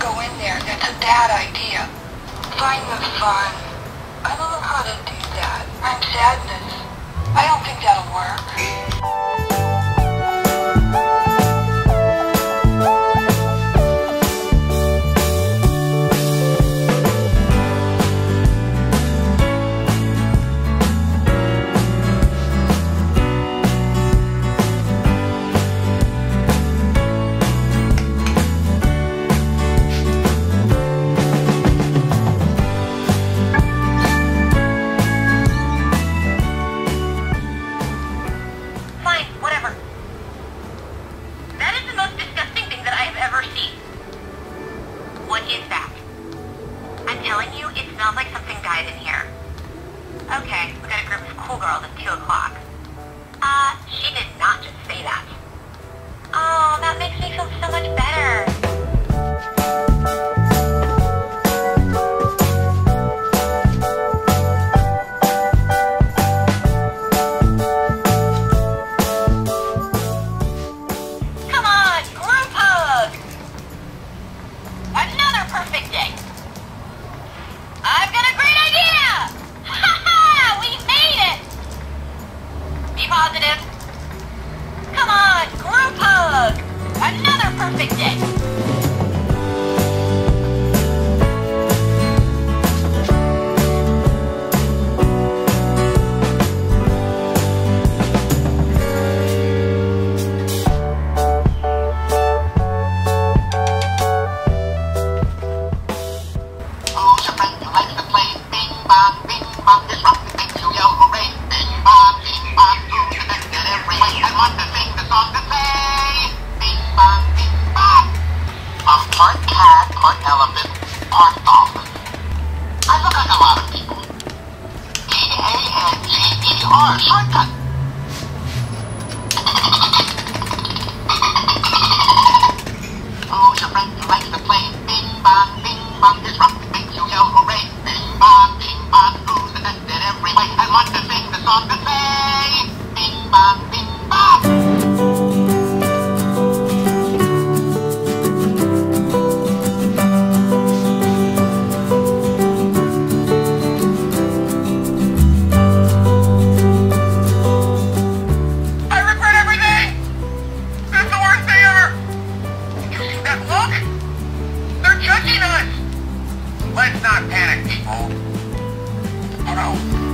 go in there. That's a bad idea. Find the fun. I don't know how to do that. I'm sadness. I don't think that'll work. What is that? I'm telling you, it smells like something died in here. Okay, we got a group of cool girls at 2 o'clock. She did not just say that. Oh, that makes me feel so much better. Come on, group hug! Another perfect day. I've got a great idea! Ha ha! We made it! Be positive. Come on, group hug! Another perfect day. Part cat, part elephant, part dolphin. I look like a lot of people. P-A-N-G-E-R, shortcut. Who's your friend who likes to play bing bong, disrupt, makes you yell hooray. Bing bong, who's the best at every way? I want to sing the song that say, bing bong, bing bong. Judging us! Let's not panic, people. Oh no.